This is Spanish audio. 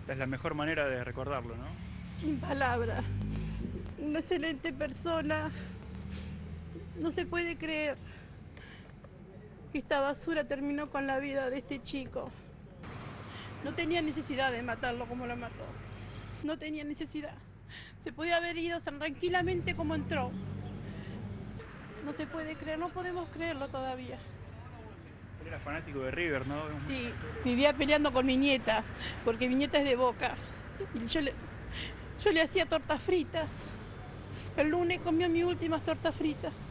Es la mejor manera de recordarlo, ¿no? Sin palabras. Una excelente persona. No se puede creer que esta basura terminó con la vida de este chico. No tenía necesidad de matarlo como lo mató. No tenía necesidad. Se podía haber ido tan tranquilamente como entró. No se puede creer, no podemos creerlo todavía. Él era fanático de River, ¿no? Sí, vivía peleando con mi nieta, porque mi nieta es de Boca. Y yo le hacía tortas fritas. El lunes comió mis últimas tortas fritas.